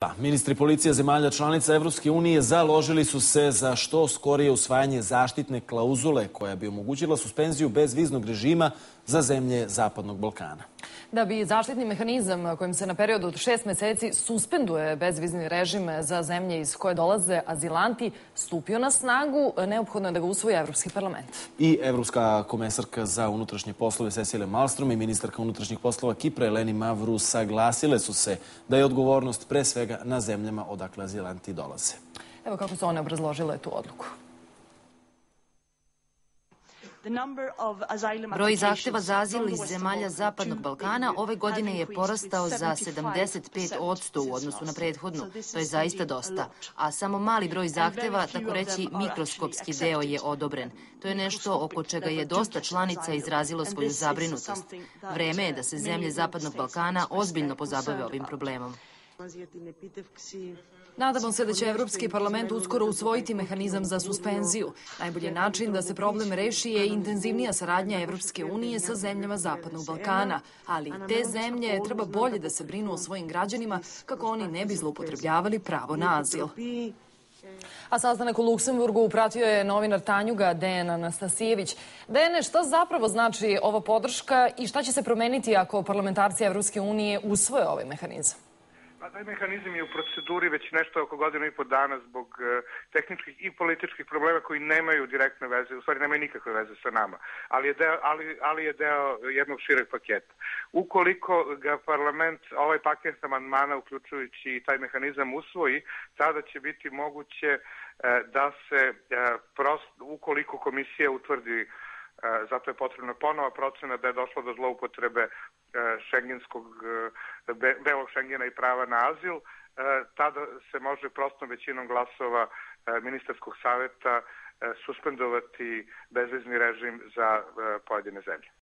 Ministri policije zemalja članica Evropske unije založili su se za što skorije usvajanje zaštitne klauzule koja bi omogućila suspenziju bezviznog režima za zemlje Zapadnog Balkana. Da bi zaštitni mehanizam kojim se na periodu od 6 meseci suspenduje bezvizni režim za zemlje iz koje dolaze azilanti stupio na snagu, neophodno je da ga usvoji Evropski parlament. I evropska komesarka za unutrašnje poslove Cecilia Malmström i ministarka unutrašnjih poslova Kipra Eleni Mavru saglasile su se da je odgovornost pre svega na zemljama odakle azilanti dolaze. Evo kako su one obrazložile tu odluku. Broj zahteva za azil iz zemalja Zapadnog Balkana ove godine je porastao za 75% u odnosu na prethodnu. To je zaista dosta. A samo mali broj zahteva, tako reći mikroskopski deo, je odobren. To je nešto oko čega je dosta članica izrazilo svoju zabrinutost. Vreme je da se zemlje Zapadnog Balkana ozbiljno pozabave ovim problemom. Nadamo se da će Evropski parlament uskoro usvojiti mehanizam za suspenziju. Najbolji način da se problem reši je intenzivnija saradnja Evropske unije sa zemljama Zapadnog Balkana, ali te zemlje treba bolje da se brinu o svojim građanima kako oni ne bi zloupotrebljavali pravo na azil. A sastanak u Luksemburgu pratio je novinar Tanjuga Dejan Anastasijević. Dejane, šta zapravo znači ova podrška i šta će se promeniti ako parlamentarci Evropske unije usvoje ovaj mehanizam? Taj mehanizam je u proceduri već nešto oko godinu i po dana zbog tehničkih i političkih problema koji nemaju direktne veze, u stvari nemaju nikakve veze sa nama, ali je deo jednog šireg paketa. Ukoliko ga parlament, ovaj paket amandmana, uključujući i taj mehanizam, usvoji, tada će biti moguće da se, ukoliko komisija utvrdi, zato je potrebna ponova procena da je došlo do zloupotrebe belog Šengena i prava na azil, tada se može prostom većinom glasova ministarskog saveta suspendovati bezvizni režim za pojedine zemlje.